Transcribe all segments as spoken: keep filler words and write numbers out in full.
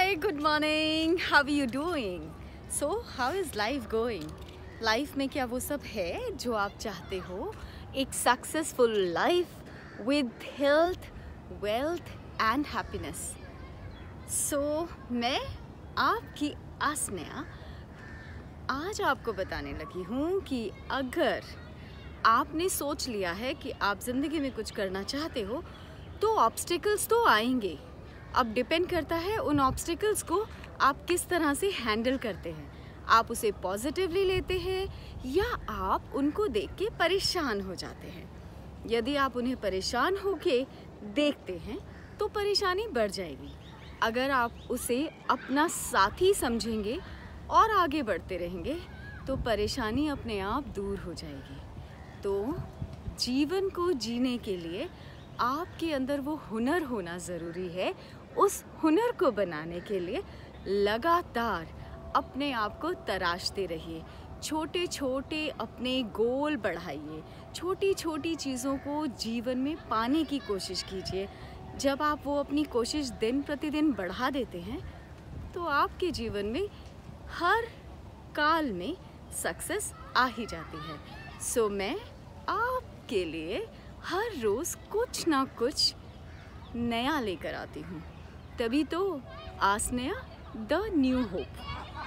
Hi, good morning. How are you doing? So, how is life going? Life में क्या वो सब है जो आप चाहते हो? एक successful life with health, wealth and happiness. So मैं आपकी आसन्या आज आपको बताने लगी हूँ कि अगर आपने सोच लिया है कि आप ज़िंदगी में कुछ करना चाहते हो तो ऑब्स्टिकल्स तो आएंगे. अब डिपेंड करता है उन ऑब्स्टिकल्स को आप किस तरह से हैंडल करते हैं. आप उसे पॉजिटिवली लेते हैं या आप उनको देख के परेशान हो जाते हैं. यदि आप उन्हें परेशान होके देखते हैं तो परेशानी बढ़ जाएगी. अगर आप उसे अपना साथी समझेंगे और आगे बढ़ते रहेंगे तो परेशानी अपने आप दूर हो जाएगी. तो जीवन को जीने के लिए आपके अंदर वो हुनर होना ज़रूरी है. उस हुनर को बनाने के लिए लगातार अपने आप को तराशते रहिए. छोटे छोटे अपने गोल बढ़ाइए. छोटी छोटी चीज़ों को जीवन में पाने की कोशिश कीजिए. जब आप वो अपनी कोशिश दिन प्रतिदिन बढ़ा देते हैं तो आपके जीवन में हर काल में सक्सेस आ ही जाती है. सो मैं आपके लिए हर रोज़ कुछ ना कुछ नया लेकर आती हूँ. तभी तो Aasanya the new hope.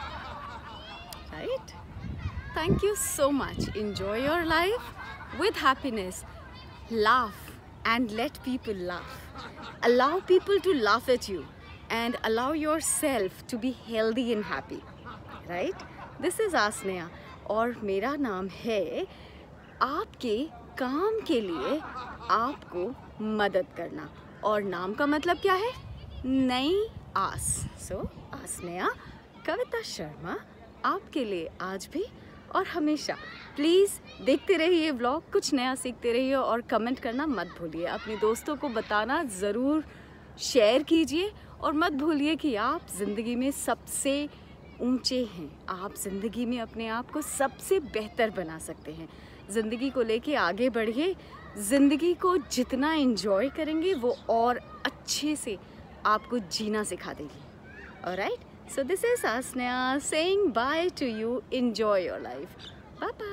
Right? Thank you so much. Enjoy your life with happiness. Laugh and let people laugh. Allow people to laugh at you and allow yourself to be healthy and happy. Right? This is Aasanya और मेरा नाम है आपके काम के लिए आपको मदद करना. और नाम का मतलब क्या है? नई आस. सो आसन्या कविता शर्मा आपके लिए आज भी और हमेशा. प्लीज़ देखते रहिए व्लॉग, कुछ नया सीखते रहिए और कमेंट करना मत भूलिए. अपने दोस्तों को बताना ज़रूर शेयर कीजिए और मत भूलिए कि आप ज़िंदगी में सबसे ऊंचे हैं. आप ज़िंदगी में अपने आप को सबसे बेहतर बना सकते हैं. ज़िंदगी को लेके आगे बढ़िए. ज़िंदगी को जितना एंजॉय करेंगे वो और अच्छे से आपको जीना सिखा देगी. All right? So this is Asnya saying bye to you. Enjoy your life. Bye bye.